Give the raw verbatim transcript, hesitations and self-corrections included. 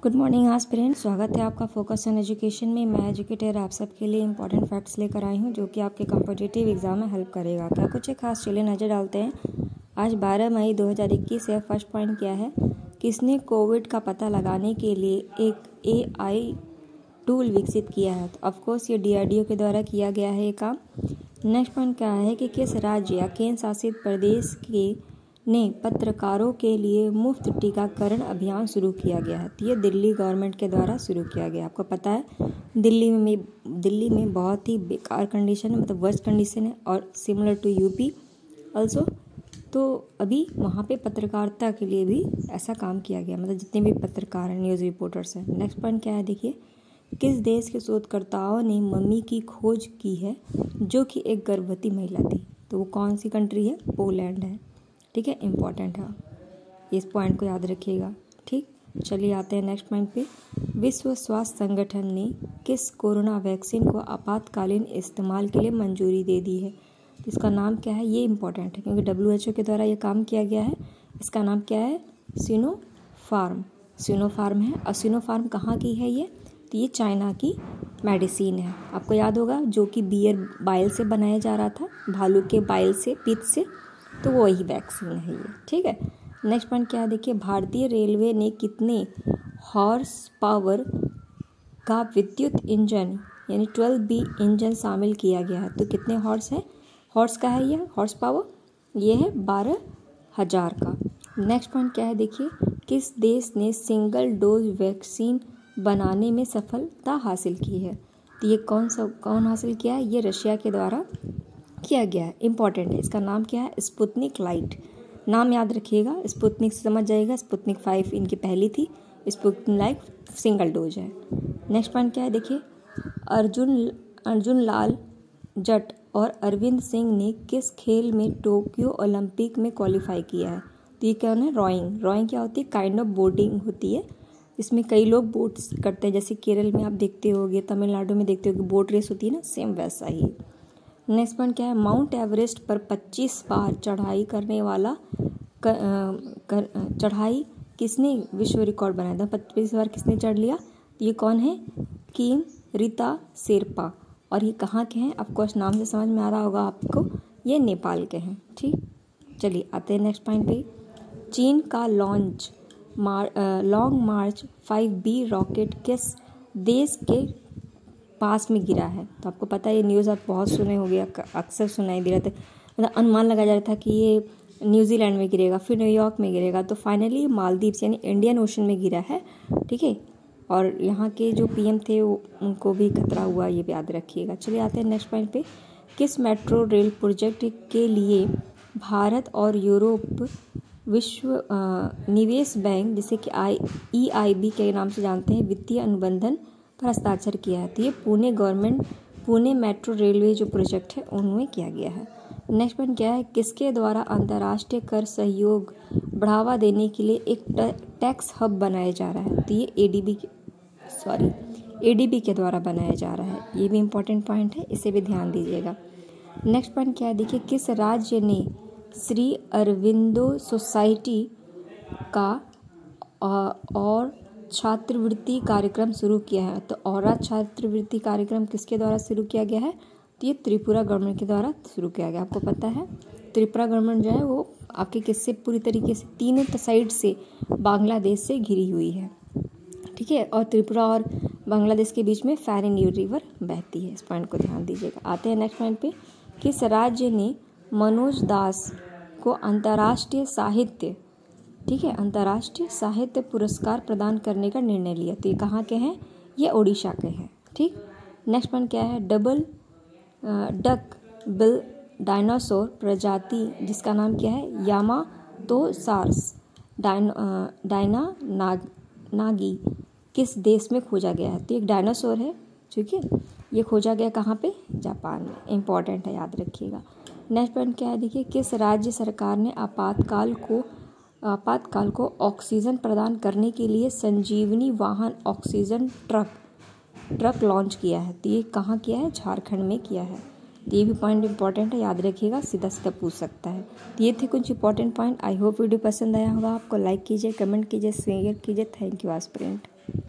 Good morning aspirant, स्वागत है आपका फोकस ऑन एजुकेशन में। मैं एजुकेटर आप सबके लिए इंपॉर्टेंट फैक्ट्स लेकर आई हूँ जो कि आपके कॉम्पिटिटिव एग्जाम में हेल्प करेगा। क्या कुछ एक खास चलिए नज़र डालते हैं। आज बारह मई दो हज़ार इक्कीस है। फर्स्ट पॉइंट क्या है, किसने कोविड का पता लगाने के लिए एक ए आई टूल विकसित किया है। तो ऑफकोर्स ये डी आर डी ओ के द्वारा किया गया है ये काम। नेक्स्ट पॉइंट क्या है कि किस राज्य या केंद्र शासित प्रदेश के ने पत्रकारों के लिए मुफ्त टीकाकरण अभियान शुरू किया गया है। तो ये दिल्ली गवर्नमेंट के द्वारा शुरू किया गया। आपको पता है दिल्ली में दिल्ली में बहुत ही बेकार कंडीशन है, मतलब वर्स्ट कंडीशन है और सिमिलर टू यूपी ऑल्सो। तो अभी वहाँ पे पत्रकारिता के लिए भी ऐसा काम किया गया, मतलब जितने भी पत्रकार हैं, न्यूज़ रिपोर्टर्स हैं। नेक्स्ट पॉइंट क्या है, देखिए किस देश के शोधकर्ताओं ने मम्मी की खोज की है जो कि एक गर्भवती महिला थी। तो वो कौन सी कंट्री है, पोलैंड है। ठीक है, इम्पॉर्टेंट है, इस पॉइंट को याद रखिएगा। ठीक, चलिए आते हैं नेक्स्ट पॉइंट पे। विश्व स्वास्थ्य संगठन ने किस कोरोना वैक्सीन को आपातकालीन इस्तेमाल के लिए मंजूरी दे दी है। इसका नाम क्या है, ये इम्पॉर्टेंट है क्योंकि डब्ल्यू एच ओ के द्वारा ये काम किया गया है। इसका नाम क्या है, सिनोफार्म सिनोफार्म है। और सिनोफार्म कहाँ की है ये, तो ये चाइना की मेडिसिन है। आपको याद होगा जो कि बियर बाइल से बनाया जा रहा था, भालू के बाइल से, पित्त से, तो वो वही वैक्सीन है ये। ठीक है, नेक्स्ट पॉइंट क्या है, देखिए भारतीय रेलवे ने कितने हॉर्स पावर का विद्युत इंजन यानी ट्वेल्व बी इंजन शामिल किया गया है। तो कितने हॉर्स है, हॉर्स का है ये हॉर्स पावर, ये है बारह हजार का। नेक्स्ट पॉइंट क्या है, देखिए किस देश ने सिंगल डोज वैक्सीन बनाने में सफलता हासिल की है। तो ये कौन सा कौन हासिल किया है, ये रशिया के द्वारा किया गया है। इंपॉर्टेंट है, इसका नाम क्या है, स्पुतनिक लाइट। नाम याद रखिएगा, स्पुतनिक से समझ जाइएगा, स्पुतनिक फाइव इनकी पहली थी, स्पुतनिक लाइट सिंगल डोज है। नेक्स्ट पॉइंट क्या है, देखिए अर्जुन अर्जुन लाल जट और अरविंद सिंह ने किस खेल में टोक्यो ओलंपिक में क्वालिफाई किया है। तो ये क्या है, रॉइंग। रॉइंग क्या होती है, काइंड ऑफ बोटिंग होती है। इसमें कई लोग बोट्स करते हैं, जैसे केरल में आप देखते होगे, तमिलनाडु में देखते होगे बोट रेस होती है ना, सेम वैसा ही। नेक्स्ट पॉइंट क्या है, माउंट एवरेस्ट पर पच्चीस बार चढ़ाई करने वाला कर, कर, चढ़ाई किसने विश्व रिकॉर्ड बनाया था। पच्चीस बार किसने चढ़ लिया, ये कौन है, किम रीता शेरपा। और ये कहाँ के हैं, ऑफकोर्स नाम से समझ में आ रहा होगा आपको, ये नेपाल के हैं। ठीक, चलिए आते हैं नेक्स्ट पॉइंट पे। चीन का लॉन्च मार long march five B rocket किस देश के पास में गिरा है। तो आपको पता है ये न्यूज़ आप बहुत सुने हो गया, अक्सर सुनाई दे रहा था, मतलब अनुमान लगाया जा रहा था कि ये न्यूजीलैंड में गिरेगा, फिर न्यूयॉर्क में गिरेगा, तो फाइनली मालदीव्स यानी इंडियन ओशन में गिरा है। ठीक है, और यहाँ के जो पी एम थे वो उनको भी खतरा हुआ, ये भी याद रखिएगा। चलिए आते हैं नेक्स्ट पॉइंट पे। किस मेट्रो रेल प्रोजेक्ट के लिए भारत और यूरोप विश्व निवेश बैंक, जिसे कि आई ई आई बी के नाम से जानते हैं, वित्तीय अनुबंधन पर हस्ताक्षर किया है। तो ये Pune government Pune metro railway जो प्रोजेक्ट है उनमें किया गया है। नेक्स्ट पॉइंट क्या है, किसके द्वारा अंतर्राष्ट्रीय कर सहयोग बढ़ावा देने के लिए एक टैक्स हब बनाया जा रहा है। तो ये A D B sorry A D B के द्वारा बनाया जा रहा है। ये भी इंपॉर्टेंट पॉइंट है, इसे भी ध्यान दीजिएगा। नेक्स्ट पॉइंट क्या है, देखिए किस राज्य ने श्री अरविंदो सोसाइटी का और छात्रवृत्ति कार्यक्रम शुरू किया है। तो और छात्रवृत्ति कार्यक्रम किसके द्वारा शुरू किया गया है, तो ये त्रिपुरा गवर्नमेंट के द्वारा शुरू किया गया। आपको पता है त्रिपुरा गवर्नमेंट जो है वो आपके किससे पूरी तरीके से तीनों साइड से बांग्लादेश से घिरी हुई है। ठीक है, और त्रिपुरा और बांग्लादेश के बीच में फैरिन रिवर बहती है। इस पॉइंट को ध्यान दीजिएगा। आते हैं नेक्स्ट पॉइंट पे। किस राज्य ने मनोज दास को अंतर्राष्ट्रीय साहित्य ठीक है अंतर्राष्ट्रीय साहित्य पुरस्कार प्रदान करने का निर्णय लिया। तो ये कहाँ के हैं, ये ओडिशा के हैं। ठीक, नेक्स्ट पॉइंट क्या है, डबल डक बिल डायनासोर प्रजाति जिसका नाम क्या है, यामातोसार्स डायनो डायना नाग नागी किस देश में खोजा गया है। तो एक डायनासोर है, ठीक है, ये खोजा गया कहाँ पे, जापान में। इंपॉर्टेंट है, याद रखिएगा। नेक्स्ट पॉइंट क्या है, देखिए किस राज्य सरकार ने आपातकाल को आपातकाल को ऑक्सीजन प्रदान करने के लिए संजीवनी वाहन ऑक्सीजन ट्रक ट्रक लॉन्च किया है। तो ये कहाँ किया है, झारखंड में किया है। तो ये भी पॉइंट इंपॉर्टेंट है, याद रखिएगा, सीधा सीधा पूछ सकता है। तो ये थे कुछ important point. I hope video पसंद आया होगा आपको। लाइक कीजिए, कमेंट कीजिए, शेयर कीजिए। Thank you aspirant.